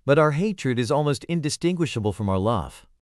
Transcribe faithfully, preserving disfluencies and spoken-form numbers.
but our hatred is almost indistinguishable from our love.